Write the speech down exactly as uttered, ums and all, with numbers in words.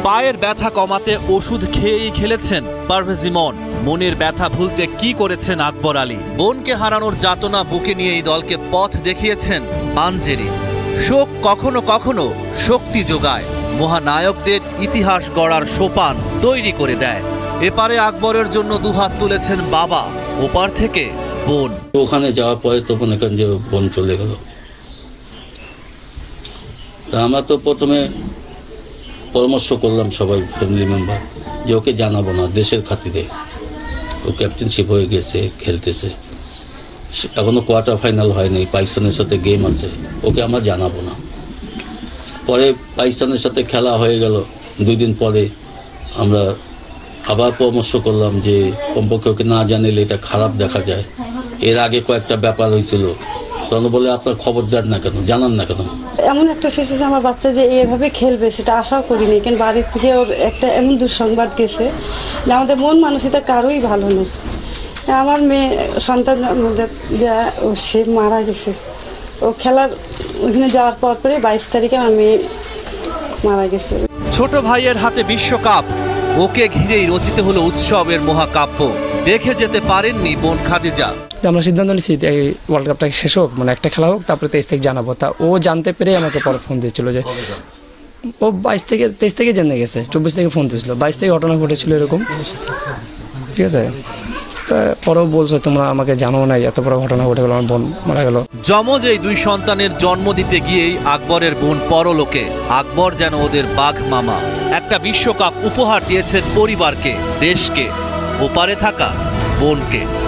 পায়ের ব্যথা কমাতে ওষুধ খেয়েই খেলেছেন পারভেজ ইমন। মনের ব্যথা ভুলতে কি করেছেন আকবর আলী। বোনকে হারানোর যাতনা বুকে নিয়ে এই দলকে পথ দেখিয়েছেন পাঞ্জেরি। শোক কখনো কখনো শক্তি যোগায়, মহানায়কদের ইতিহাস গড়ার সোপান তৈরি করে দেয়। এপারে আকবরের জন্য দুহাত তুলেছেন বাবা, ওপার থেকে বোন। ওখানে যাওয়ার পরে তো মনে করেন যে বোন চলে গেল। তা আমরা তো প্রথমে পরামর্শ করলাম সবাই ফ্যামিলি মেম্বার যে ওকে জানাবো না, দেশের খাতিরে। ও ক্যাপ্টেনশিপ হয়ে গেছে, খেলতেছে, এখনো কোয়ার্টার ফাইনাল হয়নি, পাকিস্তানের সাথে গেম আছে, ওকে আমরা জানাবো না। পরে পাকিস্তানের সাথে খেলা হয়ে গেল, দুই দিন পরে আমরা আবার পরামর্শ করলাম যে কমপক্ষে ওকে না জানিলে এটা খারাপ দেখা যায়। এর আগে কয়েকটা ব্যাপার হয়েছিল, তখন বলে আপনার খবর দেন না কেন, জানান না কেন। এমন একটা শেষ আমার বাচ্চা যে এভাবে খেলবে সেটা আশাও করিনি, কিন্তু বাড়ির থেকে ওর একটা এমন দুঃসংবাদ গেছে যে আমাদের মন মানসিকতা কারোই ভালো নেই। আমার মেয়ে সন্তান যা ও সে মারা গেছে, ও খেলার ওইখানে যাওয়ার পর পরে বাইশ তারিখে আমার মেয়ে মারা গেছে। ছোট ভাইয়ের হাতে বিশ্বকাপ, ওকে ঘিরেই রচিত হলো উৎসবের মহাকাব্য। দেখে যেতে পারেননি বোন খাদিজা। আমরা সিদ্ধান্ত নিচ্ছি এই ওয়ার্ল্ড কাপটা শেষ হোক, মানে একটা খেলা হোক, তারপরে তেইশ থেকে জানাবো। তা ও জানতে পেরে আমাকে পরে ফোন দিয়েছিল যে ও বাইশ থেকে তেইশ থেকে জেনে গেছে, চব্বিশ থেকে ফোন দিয়েছিল, বাইশ থেকে ঘটনা ঘটেছিল এরকম, ঠিক আছে। তা পরেও বলছে তোমরা আমাকে জানো না, এত বড় ঘটনা ঘটে গেল, আমার বোন মারা গেল। যমজ এই দুই সন্তানের জন্ম দিতে গিয়েই আকবরের বোন পরলোকে। আকবর যেন ওদের বাঘ মামা। একটা বিশ্বকাপ উপহার দিয়েছেন পরিবারকে, দেশকে, ওপারে থাকা বোনকে।